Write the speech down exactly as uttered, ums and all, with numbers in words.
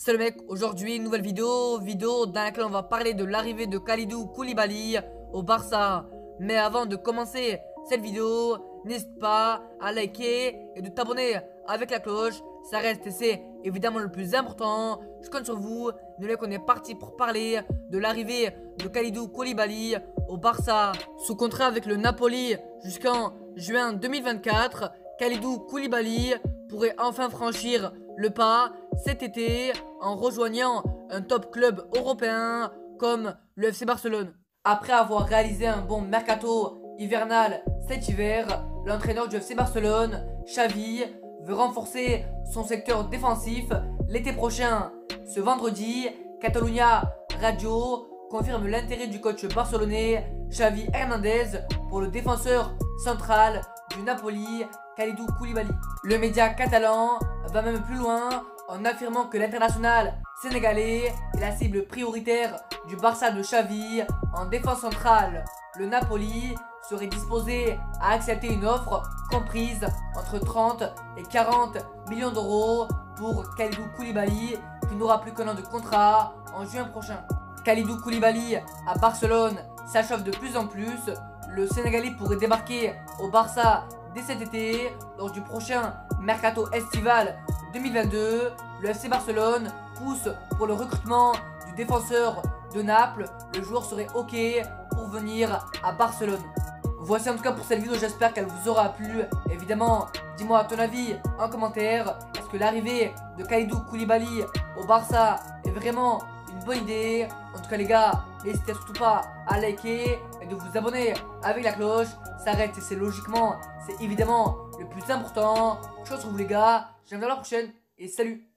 Salut mec, aujourd'hui nouvelle vidéo, vidéo dans laquelle on va parler de l'arrivée de Kalidou Koulibaly au Barça. Mais avant de commencer cette vidéo, n'hésite pas à liker et de t'abonner avec la cloche. Ça reste et c'est évidemment le plus important. Je compte sur vous. Nous là qu'on est parti pour parler de l'arrivée de Kalidou Koulibaly au Barça. Sous contrat avec le Napoli jusqu'en juin deux mille vingt-quatre, Kalidou Koulibaly pourrait enfin franchir le pas cet été en rejoignant un top club européen comme le F C Barcelone. Après avoir réalisé un bon mercato hivernal cet hiver, l'entraîneur du F C Barcelone, Xavi, veut renforcer son secteur défensif l'été prochain. Ce vendredi, Catalunya Radio confirme l'intérêt du coach barcelonais Xavi Hernandez pour le défenseur central du Napoli, Kalidou Koulibaly. Le média catalan va même plus loin en affirmant que l'international sénégalais est la cible prioritaire du Barça de Xavi en défense centrale. Le Napoli serait disposé à accepter une offre comprise entre trente et quarante millions d'euros pour Kalidou Koulibaly, qui n'aura plus qu'un an de contrat en juin prochain. Kalidou Koulibaly à Barcelone s'achauffe de plus en plus. Le Sénégalais pourrait débarquer au Barça dès cet été lors du prochain mercato estival deux mille vingt-deux. Le F C Barcelone pousse pour le recrutement du défenseur de Naples. Le joueur serait ok pour venir à Barcelone. Voici en tout cas pour cette vidéo, j'espère qu'elle vous aura plu. Évidemment, dis-moi ton avis en commentaire. Est-ce que l'arrivée de Kalidou Koulibaly au Barça est vraiment une bonne idée? En tout cas les gars, n'hésitez surtout pas à liker et de vous abonner avec la cloche. Ça reste et c'est logiquement, c'est évidemment le plus important. Je vous retrouve les gars, je vous dis à la prochaine et salut.